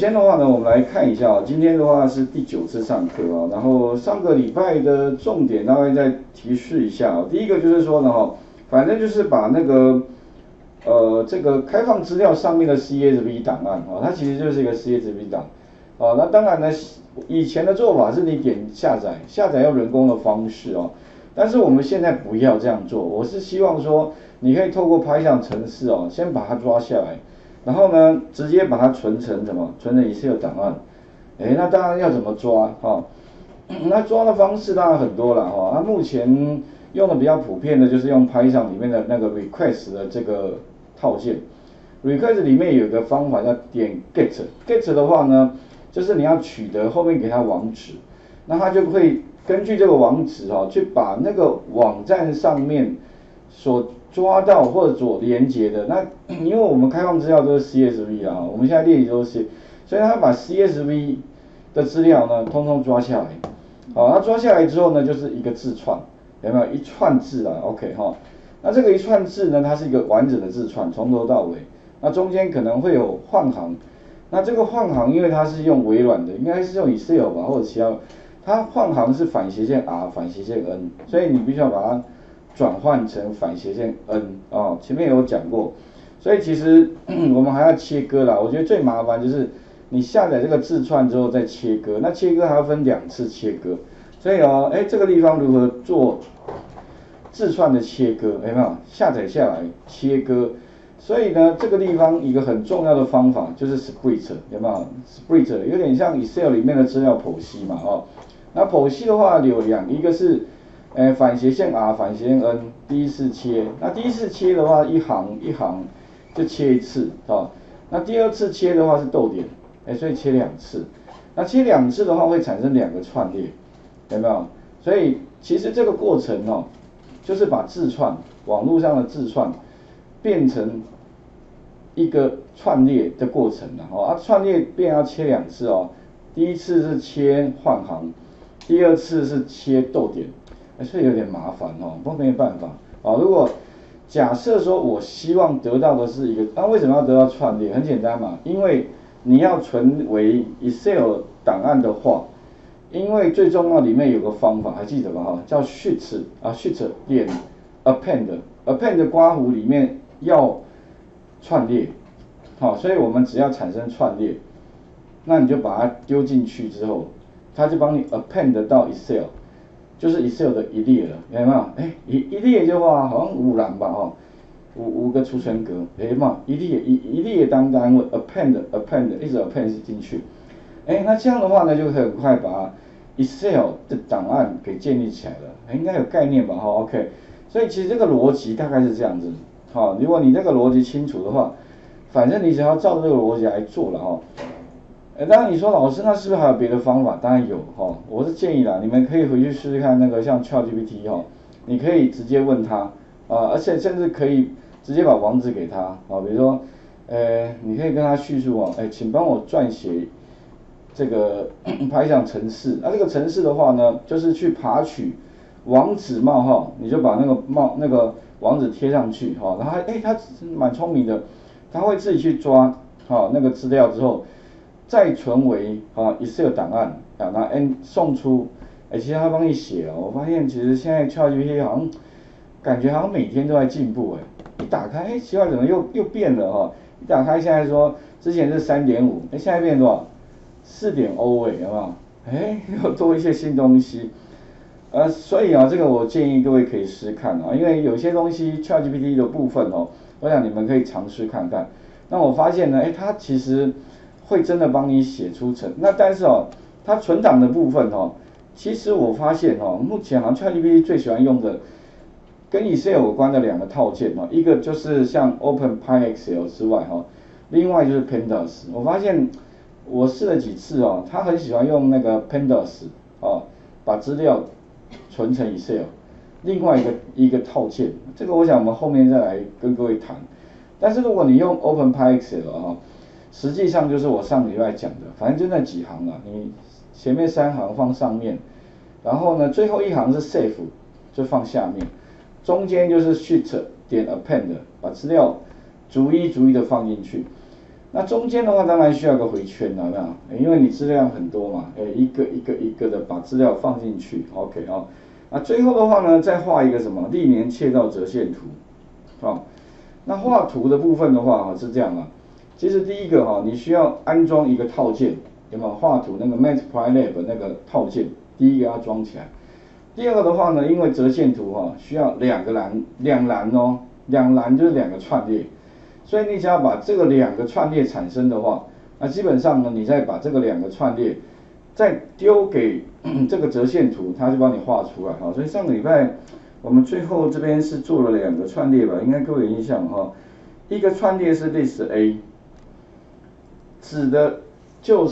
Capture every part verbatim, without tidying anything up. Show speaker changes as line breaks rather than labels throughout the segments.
先的话呢，我们来看一下啊，今天的话是第九次上课啊，然后上个礼拜的重点大概再提示一下啊。第一个就是说呢哈，反正就是把那个呃这个开放资料上面的 C S V 档案啊，它其实就是一个 C S V 档啊。那当然呢，以前的做法是你点下载，下载用人工的方式哦。但是我们现在不要这样做，我是希望说你可以透过 Python 程式哦，先把它抓下来。然后呢，直接把它存成什么？存成 Excel 档案。哎，那当然要怎么抓哈、哦？那抓的方式当然很多了哈。那、哦、目前用的比较普遍的就是用 Python 里面的那个 request 的这个套件。request 里面有一个方法叫点 get，get 的话呢，就是你要取得后面给它网址，那它就会根据这个网址哈、哦，去把那个网站上面所抓到或者所连接的，那因为我们开放资料都是 C S V 啊，我们现在练习都是，所以他把 C S V 的资料呢，通通抓下来，好，那抓下来之后呢，就是一个字串，有没有一串字啊 ？OK 哈，那这个一串字呢，它是一个完整的字串，从头到尾，那中间可能会有换行，那这个换行因为它是用微软的，应该是用 Excel 吧，或者其他，它换行是反斜线 R 反斜线 N， 所以你必须要把它转换成反斜线 N 啊、哦，前面有讲过，所以其实我们还要切割啦。我觉得最麻烦就是你下载这个字串之后再切割，那切割还要分两次切割，所以哦，哎，这个地方如何做字串的切割？有没有下载下来切割？所以呢，这个地方一个很重要的方法就是 split， 有没有 split 有点像 Excel 里面的资料剖析嘛，哦，那剖析的话有两，一个是呃，反斜线 R 反斜线 N， 第一次切，那第一次切的话，一行一行就切一次啊、哦。那第二次切的话是逗点，哎，所以切两次。那切两次的话会产生两个串列，有没有？所以其实这个过程哦，就是把字串网络上的字串变成一个串列的过程了哦。啊，串列变要切两次哦，第一次是切换行，第二次是切逗点。所以有点麻烦哦，不过没有办法啊。如果假设说我希望得到的是一个，那、啊、为什么要得到串列？很简单嘛，因为你要存为 Excel 档案的话，因为最重要里面有个方法，还记得吧？哈，叫 sheet 啊 sheet 点 append，append 刮弧里面要串列，好，所以我们只要产生串列，那你就把它丢进去之后，它就帮你 append 到 Excel。就是 Excel 的一列了，有没有？哎，一一列的话好像五栏吧，哦，五五个储存格，哎嘛，一列一一列当单位 append append 一直 append 进去，哎，那这样的话呢，就可以很快把 Excel 的档案给建立起来了，应该有概念吧？哈 ，OK， 所以其实这个逻辑大概是这样子，好，如果你这个逻辑清楚的话，反正你只要照这个逻辑来做了哈。呃，当然你说老师，那是不是还有别的方法？当然有哈、哦，我是建议啦，你们可以回去试试看那个像 ChatGPT 哈、哦，你可以直接问他啊，而且甚至可以直接把网址给他啊，比如说，呃，你可以跟他叙述哦，哎，请帮我撰写这个Python 程式，那、啊、这个程式的话呢，就是去爬取网址冒号，你就把那个冒那个网址贴上去哈、哦，然后哎，他蛮聪明的，他会自己去抓哈、哦、那个资料之后。再存为啊 Excel 档案啊，那 N 送出，哎，其实他帮你写了，我发现其实现在 ChatGPT 好像感觉好像每天都在进步哎，一打开哎奇怪怎么又又变了哈、哦，一打开现在说之前是 三点五，哎现在变多少 四点零 哎有没有？哎又多一些新东西，呃所以啊这个我建议各位可以试看啊，因为有些东西 ChatGPT 的部分哦，我想你们可以尝试看看。那我发现呢，哎它其实会真的帮你写出成，那但是哦，它存档的部分哦，其实我发现哦，目前好像 ChatGPT 最喜欢用的跟 Excel 有关的两个套件哦，一个就是像 OpenPyXL 之外哈、哦，另外就是 Pandas。我发现我试了几次哦，他很喜欢用那个 Pandas 哦，把资料存成 Excel。另外一个一个套件，这个我想我们后面再来跟各位谈。但是如果你用 OpenPyXL 啊、哦。实际上就是我上礼拜讲的，反正就那几行啊，你前面三行放上面，然后呢最后一行是 save 就放下面，中间就是 sheet 点 append 把资料逐一逐一的放进去。 那中间的话当然需要个回圈了，有没有？因为你资料很多嘛，哎，一个一个一个的把资料放进去 ，OK 哦。那最后的话呢，再画一个什么历年窃盗折线图，哦。那画图的部分的话哈是这样啊，其实第一个哈你需要安装一个套件，有没有？画图那个 Matplotlib 那个套件，第一个要装起来。第二个的话呢，因为折线图哈需要两个栏，两栏哦，两栏就是两个串列。所以你只要把这个两个串列产生的话，那基本上呢，你再把这个两个串列再丢给这个折线图，它就帮你画出来哈。所以上个礼拜我们最后这边是做了两个串列吧，应该各位有印象哈。一个串列是 list A， 指的就是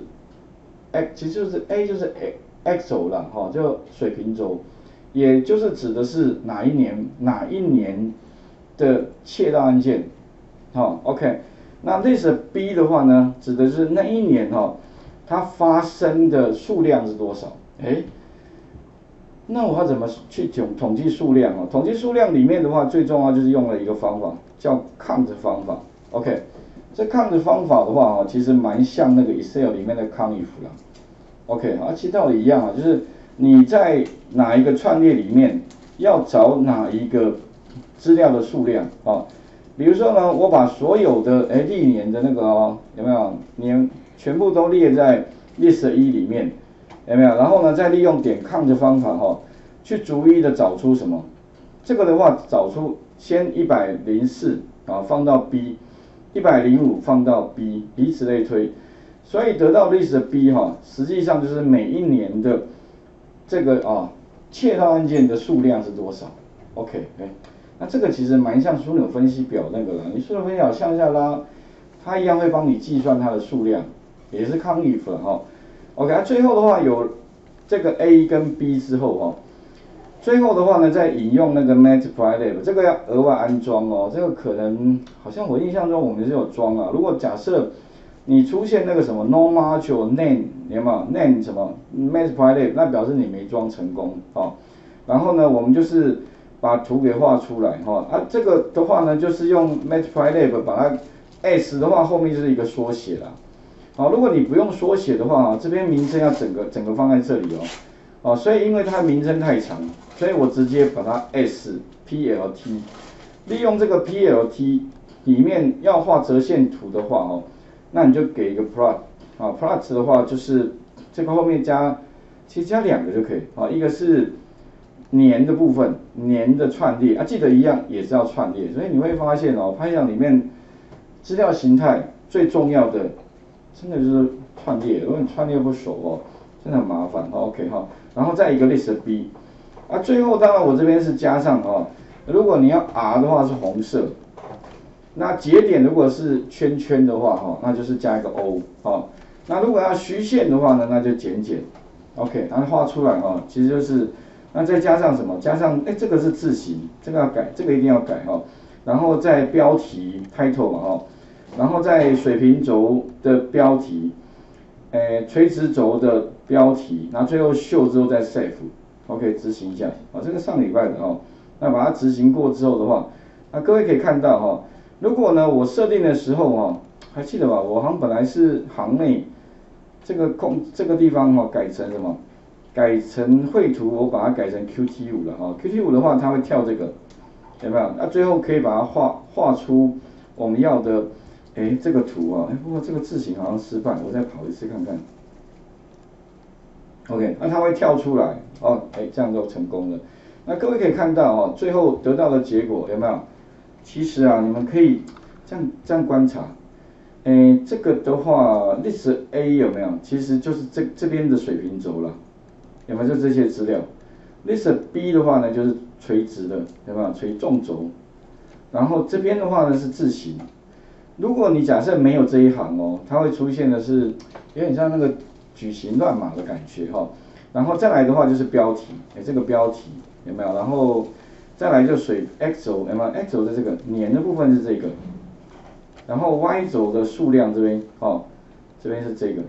x， 其实就是 A 就是 x 轴啦哈，就水平轴，也就是指的是哪一年哪一年的窃盗案件。好 ，OK， 那 list B 的话呢，指的是那一年哈，它发生的数量是多少？哎，那我要怎么去统统计数量啊？统计数量里面的话，最重要就是用了一个方法，叫 count 方法。OK， 这 count 方法的话啊，其实蛮像那个 Excel 里面的 countif 啦。OK， 啊，其实道理一样啊，就是你在哪一个串列里面要找哪一个资料的数量啊。比如说呢，我把所有的哎历年的那个、哦、有没有年全部都列在 list 一里面，有没有？然后呢，再利用点 count 的方法哈、哦，去逐一的找出什么？这个的话，找出先一百零四啊放到 B， 一百零五放到 B， 以此类推，所以得到 list B 哈、哦，实际上就是每一年的这个啊窃盗案件的数量是多少 ？OK， 哎。那这个其实蛮像枢纽分析表那个啦，你枢纽分析表向下拉，它一样会帮你计算它的数量，也是 countif 哈。OK， 那最后的话有这个 A 跟 B 之后哈，最后的话呢再引用那个 Matplotlib， 这个要额外安装哦，这个可能好像我印象中我们是有装啊。如果假设你出现那个什么 no module name 有没有 name 什么 Matplotlib， 那表示你没装成功哦。然后呢，我们就是把图给画出来哈，啊，这个的话呢，就是用 Matplotlib 把它 S 的话后面就是一个缩写啦。好，如果你不用缩写的话，这边名称要整个整个放在这里哦。哦，所以因为它名称太长，所以我直接把它 S P L T， 利用这个 P L T 里面要画折线图的话哦，那你就给一个 plot 啊 ，plot 的话就是这个后面加，其实加两个就可以啊，一个是年的部分，年的串列啊，记得一样也是要串列，所以你会发现哦，拍想里面资料形态最重要的，真的就是串列，如果你串列不熟哦，真的很麻烦。OK 哈，然后再一个 list B， 啊，最后当然我这边是加上哦，如果你要 R 的话是红色，那节点如果是圈圈的话哈，那就是加一个 O 哦，那如果要虚线的话呢，那就减减 ，OK， 然后画出来哦，其实就是。那再加上什么？加上哎，这个是字形，这个要改，这个一定要改哈、哦。然后在标题 title 嘛哈，然后在水平轴的标题，哎，垂直轴的标题，然后最后秀之后再 save，OK， 执行一下啊，这个上礼拜的哦。那把它执行过之后的话，那各位可以看到哈、哦，如果呢我设定的时候哈，还记得吧？我好像本来是行内这个空这个地方哈改成什么？改成绘图，我把它改成 Q T 五 了哈。Q T 五 的话，它会跳这个，有没有？那最后可以把它画画出我们要的，哎，这个图啊。哎，不过这个字形好像失败，我再跑一次看看。OK， 那它会跳出来，哦，哎，这样就成功了。那各位可以看到哦，最后得到的结果有没有？其实啊，你们可以这样这样观察，哎，这个的话 ，list A 有没有？其实就是这这边的水平轴了。有没有就这些资料 ？list B 的话呢，就是垂直的，有没有垂纵轴？然后这边的话呢是字形。如果你假设没有这一行哦，它会出现的是有点像那个矩形乱码的感觉哈、哦。然后再来的话就是标题，哎，这个标题有没有？然后再来就水 x 轴，有没有 x 轴的这个年的部分是这个，然后 y 轴的数量这边哦，这边是这个，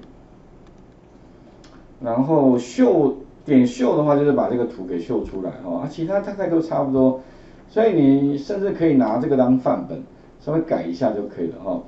然后秀。点秀的话，就是把这个图给秀出来哦，啊，其他大概都差不多，所以你甚至可以拿这个当范本，稍微改一下就可以了哈、哦。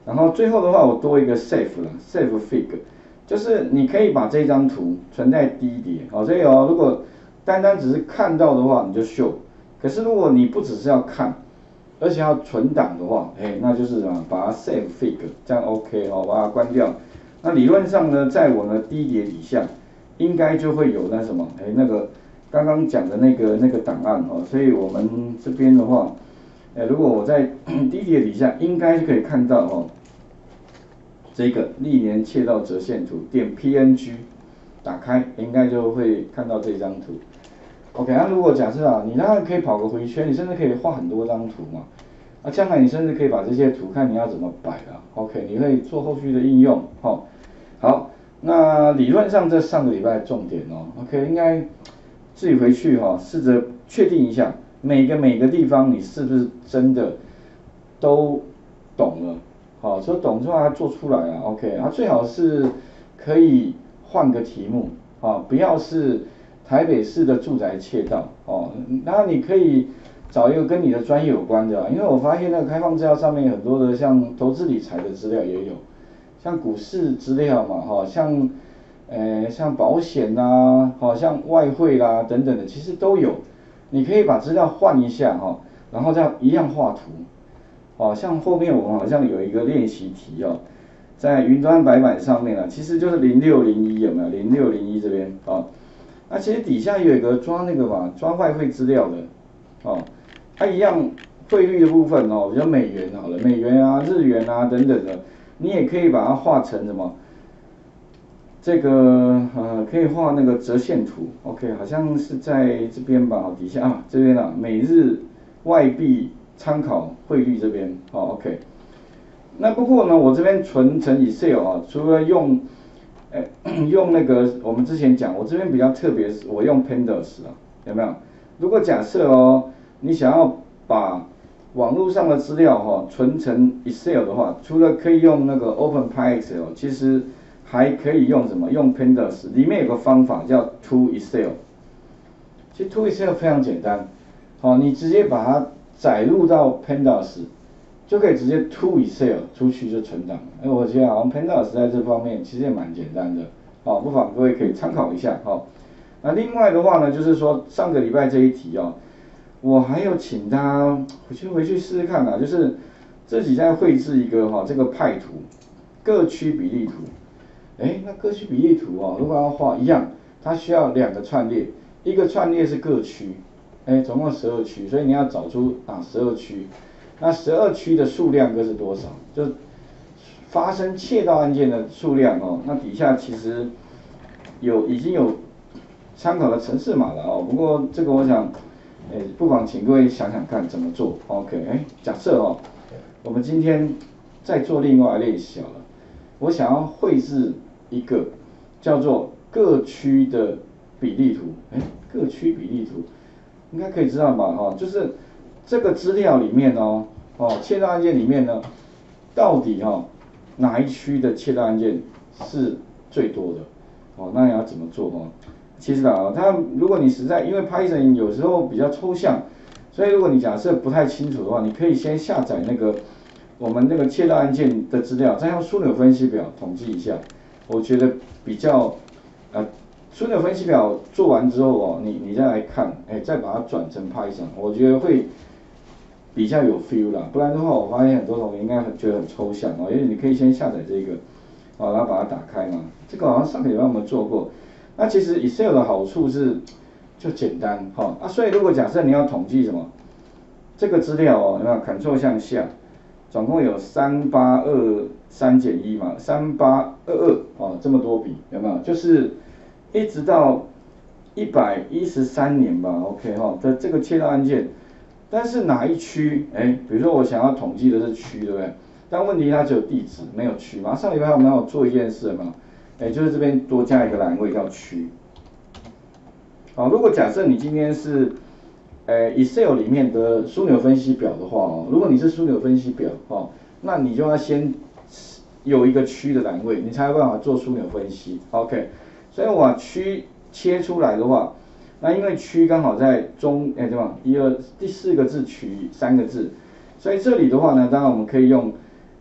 然后最后的话，我多一个 save 了 ，save fig， 就是你可以把这张图存在低碟，哦，所以哦，如果单单只是看到的话，你就 show， 可是如果你不只是要看，而且要存档的话，哎，那就是什么，把它 save fig， 这样 OK 哦，把它关掉。那理论上呢，在我的低碟底下，应该就会有那什么，哎，那个刚刚讲的那个那个档案哦，所以我们这边的话，哎，如果我在低碟底下，应该就可以看到哦。这个历年窃盗折线图点 P N G 打开，应该就会看到这张图。OK， 那如果假设啊，你当然可以跑个回圈，你甚至可以画很多张图嘛。啊，将来你甚至可以把这些图看你要怎么摆啊。OK， 你会做后续的应用，哦。好，那理论上这上个礼拜的重点哦 ，OK， 应该自己回去哈、哦，试着确定一下每个每个地方你是不是真的都懂了。好，所以懂之后它做出来啊 ，OK， 啊最好是可以换个题目，啊不要是台北市的住宅窃盗，哦，那你可以找一个跟你的专业有关的，因为我发现那个开放资料上面有很多的像投资理财的资料也有，像股市资料嘛，哈，像呃像保险呐，好像外汇啦等等的，其实都有，你可以把资料换一下哈，然后再一样画图。哦，像后面我们好像有一个练习题哦，在云端白板上面啊，其实就是零六零一有没有？零六零一这边哦，那其实底下有一个抓那个嘛，抓外汇资料的哦，它一样汇率的部分哦，比如美元好了，美元啊、日元啊等等的，你也可以把它画成什么？这个呃，可以画那个折线图 ，OK， 好像是在这边吧，底下啊这边啊，每日外币。参考汇率这边，好 ，OK。那不过呢，我这边存成 Excel 啊，除了用，呃，用那个我们之前讲，我这边比较特别，我用 Pandas 啊，有没有？如果假设哦，你想要把网络上的资料哈、哦、存成 Excel 的话，除了可以用那个 OpenPyXL， 其实还可以用什么？用 Pandas， 里面有个方法叫 To Excel。其实 To Excel 非常简单，好、哦，你直接把它载入到 Pandas， 就可以直接 to Excel 出去就存档。哎，我觉得好像 Pandas 在这方面其实也蛮简单的，好，不妨各位可以参考一下，好。那另外的话呢，就是说上个礼拜这一题哦，我还有请大家回去回去试试看啊，就是自己再绘制一个哈、哦、这个派图，各区比例图。哎，那各区比例图哦，如果要画一样，它需要两个串列，一个串列是各区。哎，总共十二区，所以你要找出啊十二区，那十二区的数量各是多少？就发生窃盗案件的数量哦。那底下其实有已经有参考的程式码了哦。不过这个我想，哎，不妨请各位想想看怎么做。OK， 哎，假设哦，我们今天再做另外练习好了。我想要绘制一个叫做各区的比例图，哎，各区比例图。应该可以知道吧，哈，就是这个资料里面哦，哦，窃盗案件里面呢，到底哈、哦、哪一区的窃盗案件是最多的？哦，那你要怎么做哦？其实啊，它如果你实在因为 Python 有时候比较抽象，所以如果你假设不太清楚的话，你可以先下载那个我们那个窃盗案件的资料，再用枢纽分析表统计一下，我觉得比较呃。枢纽分析表做完之后哦，你你再来看，哎，再把它转成 Python， 我觉得会比较有 feel 啦。不然的话，我发现很多同学应该觉得很抽象哦，因为你可以先下载这个，哦，然后把它打开嘛。这个好像上个礼拜我们做过。那其实 Excel 的好处是就简单哈、哦、啊，所以如果假设你要统计什么这个资料哦，有没有 Ctrl 向下，总共有三八二三减一嘛，三八二二哦，这么多笔有没有？就是一直到一百一十三年吧 ，OK 哈、哦、的这个窃盗案件，但是哪一区？哎，比如说我想要统计的是区，对不对？但问题它只有地址，没有区嘛。上礼拜我们有做一件事嘛，哎，就是这边多加一个栏位叫区。好，如果假设你今天是，呃 Excel 里面的枢纽分析表的话哦，如果你是枢纽分析表哦，那你就要先有一个区的栏位，你才有办法做枢纽分析 ，OK。所以我把区切出来的话，那因为区刚好在中，哎对吧？一二第四个字取三个字，所以这里的话呢，当然我们可以用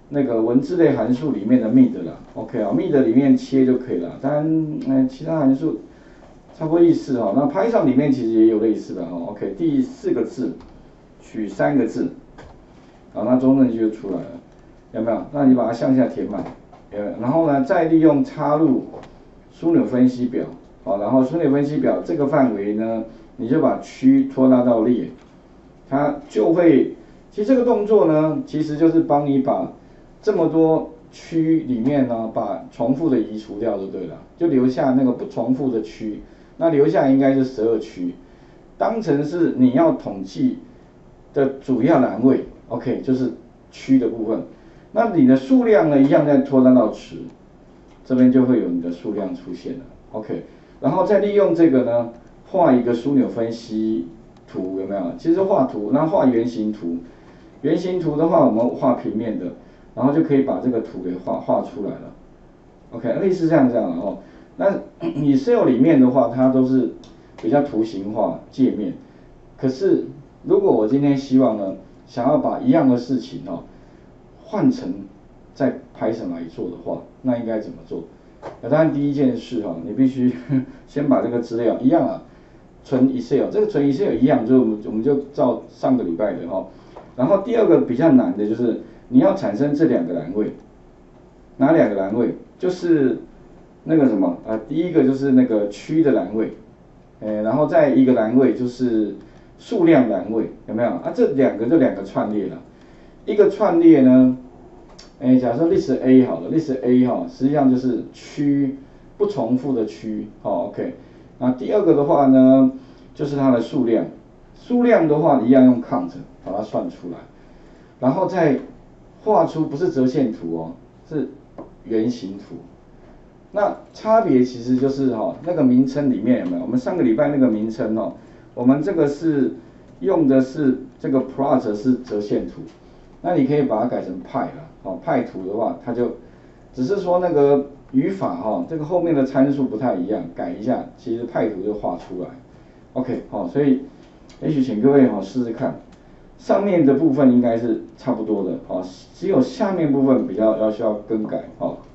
那个文字类函数里面的 mid 啦 ，OK 啊 ，mid 里面切就可以了。当然，嗯、呃，其他函数差不多意思哈。那 Python 里面其实也有类似的哈 ，OK， 第四个字取三个字，好，那中正句就出来了，有没有？那你把它向下填满，呃，然后呢，再利用插入枢纽分析表，好，然后枢纽分析表这个范围呢，你就把区拖拉到列，它就会，其实这个动作呢，其实就是帮你把这么多区里面呢，把重复的移除掉就对了，就留下那个不重复的区，那留下应该是十二区，当成是你要统计的主要栏位 ，OK， 就是区的部分。那你的数量呢，一样再拖拉到值，这边就会有你的数量出现了 ，OK， 然后再利用这个呢，画一个枢纽分析图，有没有？其实画图，那画圆形图，圆形图的话，我们画平面的。然后就可以把这个图给画画出来了 ，OK， 类似这样这样的哦。那 Excel 里面的话，它都是比较图形化界面。可是如果我今天希望呢，想要把一样的事情哦，换成在 Python 来做的话，那应该怎么做？那当然第一件事哈、哦，你必须先把这个资料一样啊，存 Excel， 这个存 Excel 一样，就我们我们就照上个礼拜的哈、哦。然后第二个比较难的就是。你要产生这两个栏位，哪两个栏位？就是那个什么啊，第一个就是那个区的栏位，哎，然后再一个栏位就是数量栏位，有没有？啊，这两个就两个串列了。一个串列呢，哎，假设 list A 好了 ，list A 哈，实际上就是区不重复的区，好 ，OK。那第二个的话呢，就是它的数量，数量的话一样用 count 把它算出来，然后再画出不是折线图哦，是圆形图。那差别其实就是哈、哦，那个名称里面有没有？我们上个礼拜那个名称哦，我们这个是用的是这个 plot 是折线图，那你可以把它改成派了，哦，派图的话，它就只是说那个语法哈、哦，这个后面的参数不太一样，改一下，其实派图就画出来。OK， 好、哦，所以也许请各位哈、哦、试试看。上面的部分应该是差不多的，哦，只有下面部分比较要需要更改，哦。